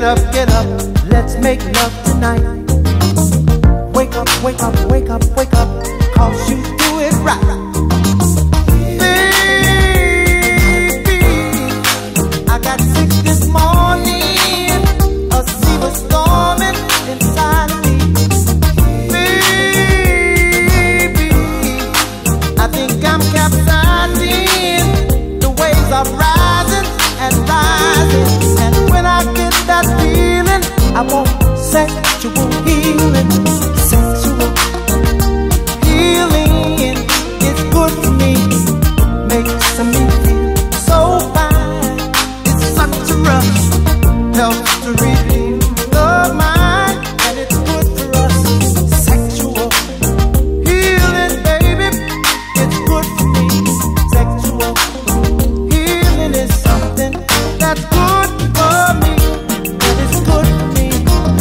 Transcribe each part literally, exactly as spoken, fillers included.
Get up, get up, let's make love tonight. Wake up, wake up, wake up, wake up, cause you do it right. Baby, I got sick this morning, a sea was storming inside of me. Baby, I think I'm capsizing, the waves are rising and rising. And when I get that feeling, I want sexual healing. Sexual healing is good for me. Makes me feel so fine. It's such a rush, helps to redeem the mind, and it's good for us. Sexual healing, baby, it's good for me. Sexual healing is something that's good for me, and it's good for me.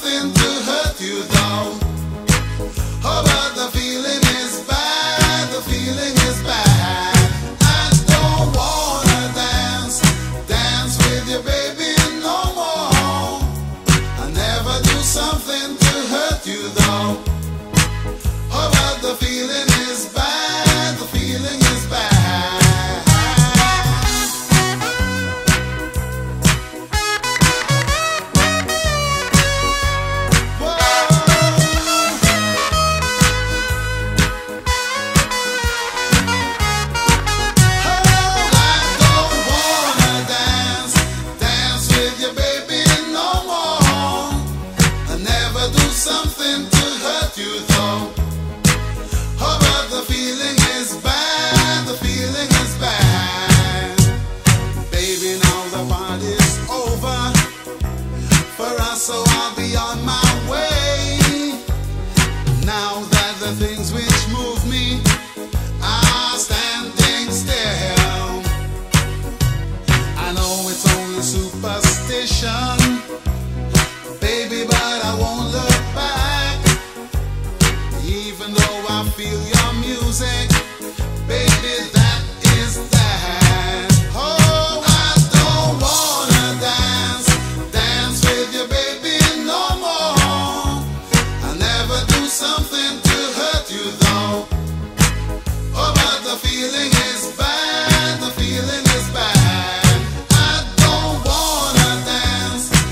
something to hurt you though. Oh, but the feeling is bad, the feeling is bad. I don't wanna dance, dance with you, baby, no more. I never do something to hurt you though. Oh, but the feeling is bad, the feeling is bad. Something to hurt you though. Oh, but the feeling is bad, the feeling is bad. Baby, now the party's over for us, so I'll be on my way. Now that the things which move me are standing still. I know it's only superstition, baby, but I won't look back. Even though I feel your music, baby, that is that. Oh, I don't wanna dance, dance with you, baby, no more. I never do something to hurt you though. Oh, but the feeling is bad, the feeling is bad. I don't wanna dance,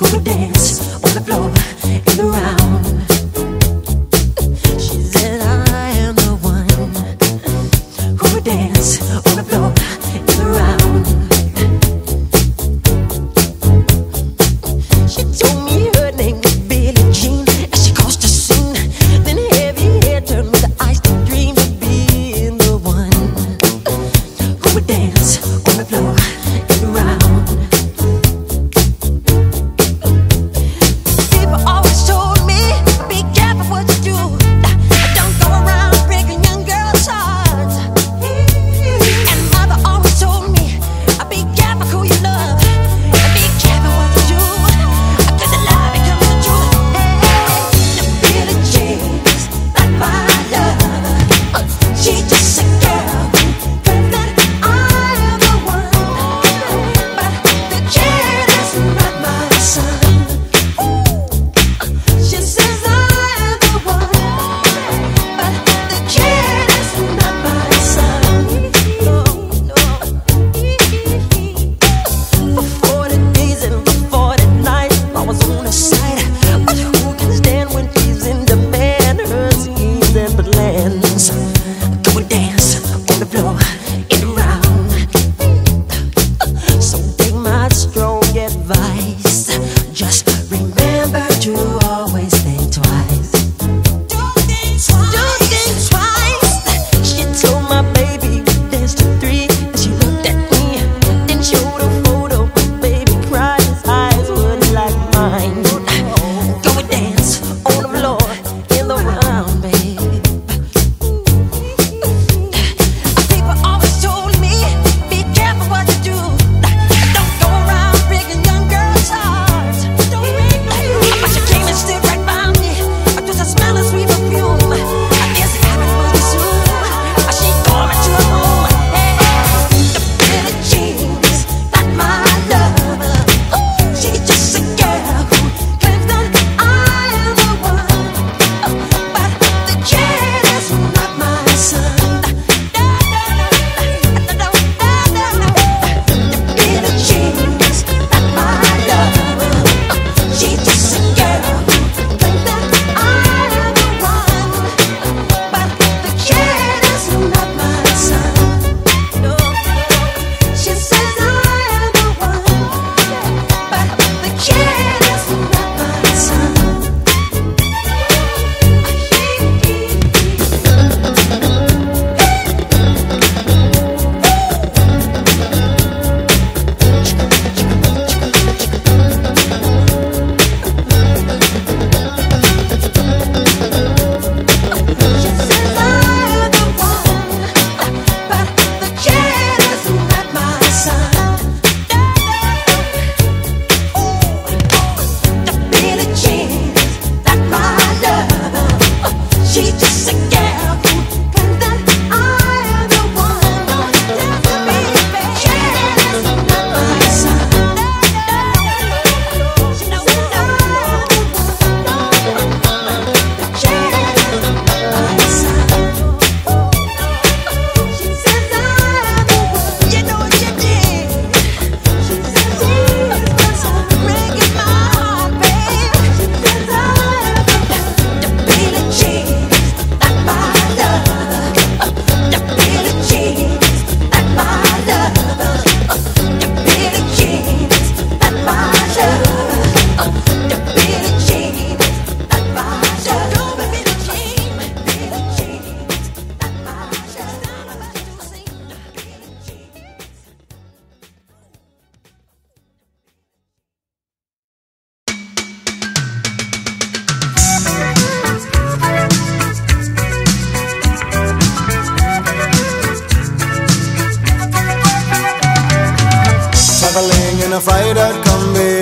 a freighter combi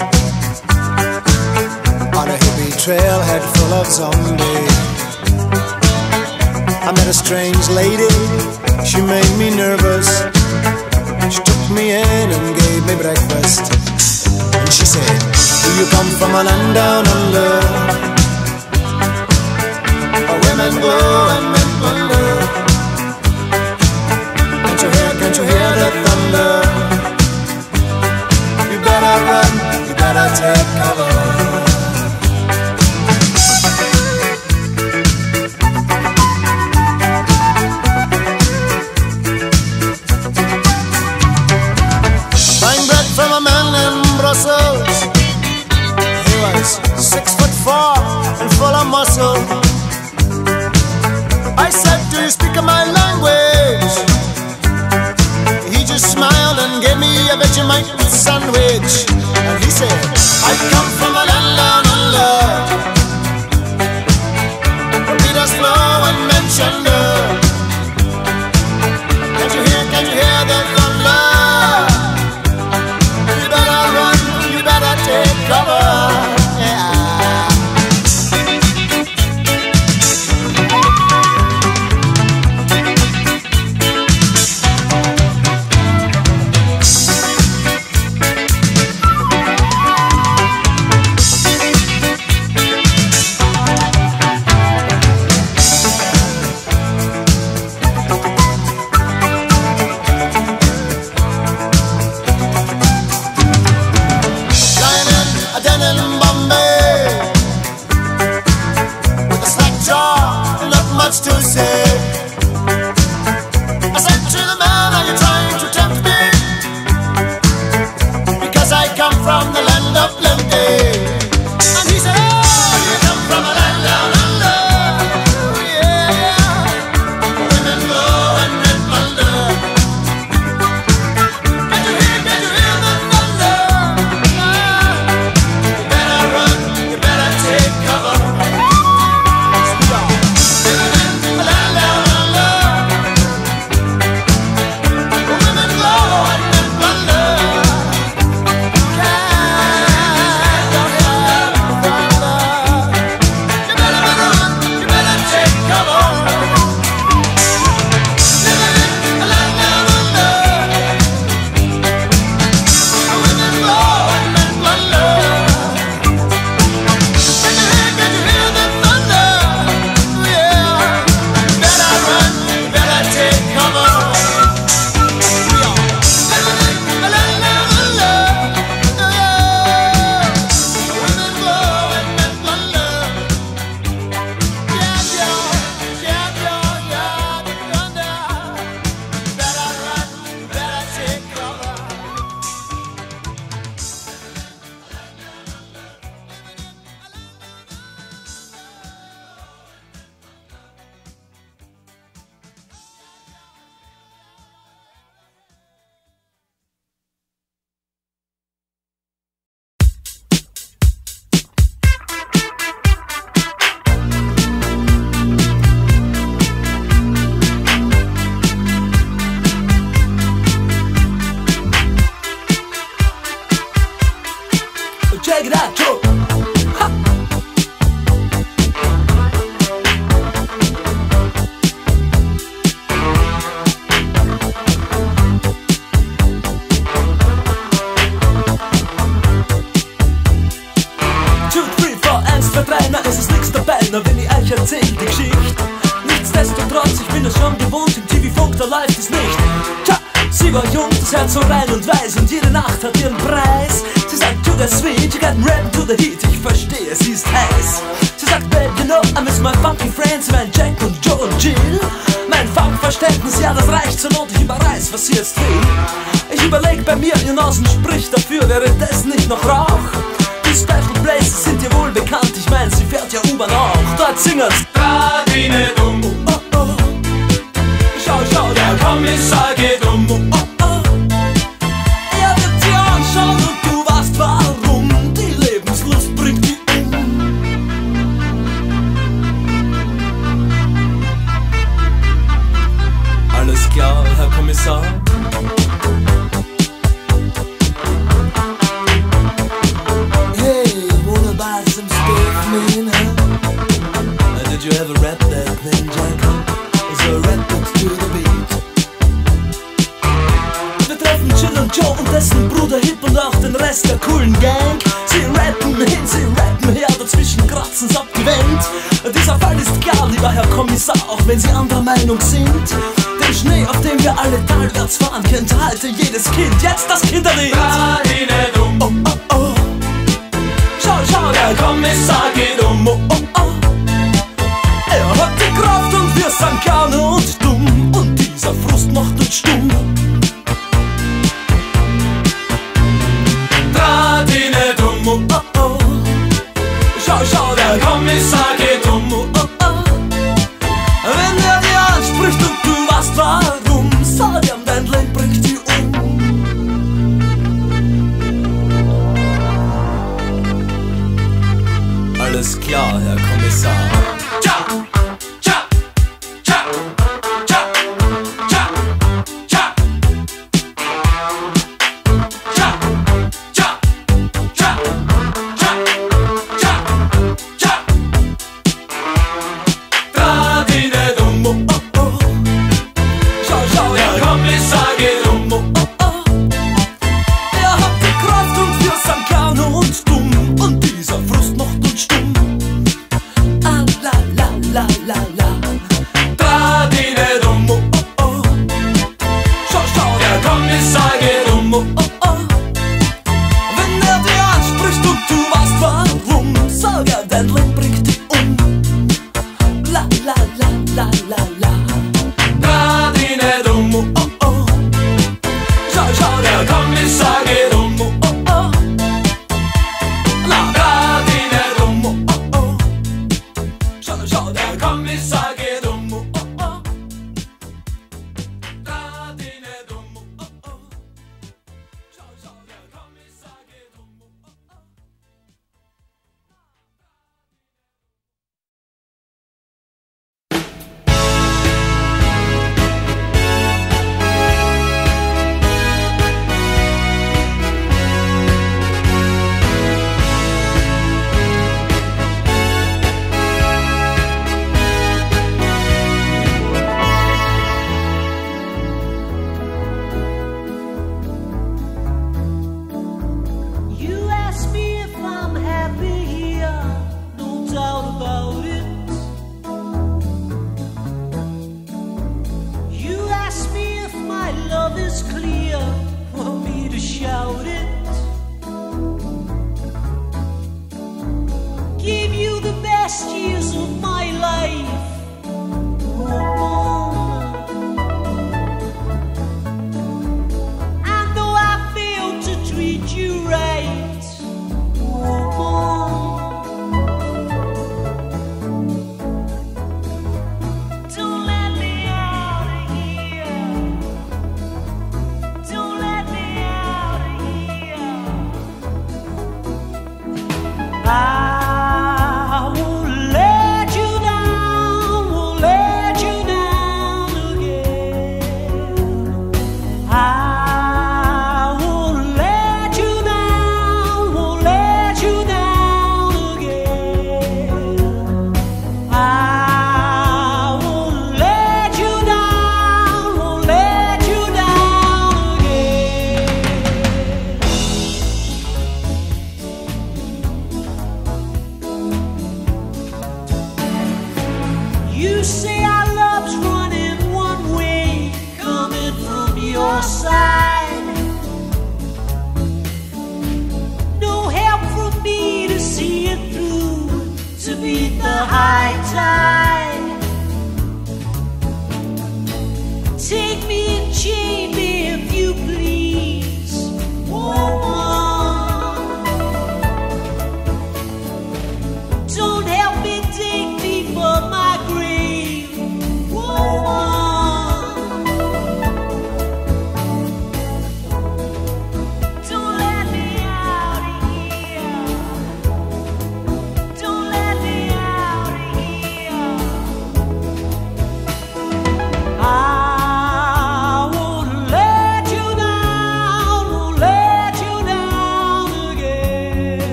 on a hippie trailhead full of zombies. I met a strange lady, she made me nervous. She took me in and gave me breakfast. And she said, do you come from a land down under, where women go and men wonder? Can't you hear, can't you hear the thunder? You better run, you better take cover. From a man in Brussels, he was six foot four and full of muscle. I said, do you speak my language? He just smiled and gave me a Vegemite sandwich. And he said, I come from a land down under, where Peter's flow and Manchester. Can't you hear, can't you hear the thunder? Take cover, yeah. To say, I said to the man, are you trying to tempt me? Because I come from the land of plenty. And he said, oh, you come from a land down under. Oh, yeah. Women go and men wonder. Can you hear, can you hear the thunder? Ah, you better run, you better take cover. Check it out, Joe. Ha. Two, three, four, eins, zwei, drei, na es ist nix dabei, na wenn ich euch erzähl die Geschichte. Nichtsdestotrotz, ich bin es schon gewohnt, im T V-Funk, da läuft es nicht. Tja, sie war jung, das Herz so rein und weiß und jede Nacht hat ihren Preis. Sie sagt, to the sweet, you got rap to the heat. Ich verstehe, sie ist heiß. Sie sagt, babe, you know, I miss my funky friends, mein Jack und Joe und Jill. Mein Funkverständnis, ja, das reicht zur Not, ich überreiß, was sie jetzt will. Ich überleg bei mir, ihr Nasen spricht dafür, wäre das nicht noch Rauch? Die Special Places sind dir wohl bekannt, ich mein, sie fährt ja U-Bahn auch. Dort singen's grad wie ne Dumm. Oh, oh, oh. Schau, schau, der Kommissar geht um. Oh, oh, oh. Er wird dir anschauen und du weißt warum. Die Lebenslust bringt die um. Alles klar, Herr Kommissar. Hey, wanna buy some stuff, man, huh? Did you ever rap that thing, Jack? So rap it to the beat. Wir treffen Jill und Joe und dessen Bruder Hip und auch den Rest der coolen Gang. Sie rappen hin, sie rappen her, dazwischen kratzen's ab die Wand. Dieser Fall ist klar, lieber Herr Kommissar, auch wenn Sie anderer Meinung sind. Den Schnee, auf dem wir alle talwärts fahren, kennt heute jedes Kind. Jetzt das Kinderlied. Oh, oh, oh. der Kommissar geht um, oh, oh, oh. Er hat die Kraft und wir sind gerne und dumm, und dieser Frust macht uns stumm. Draht ihn nicht um, oh, oh, oh. Schau, schau, der Kommissar geht um, oh, oh, oh. Wenn er dir anspricht und du weißt warum, sag ihm, dein Leben bringt dich um. Alles klar, Herr Kommissar.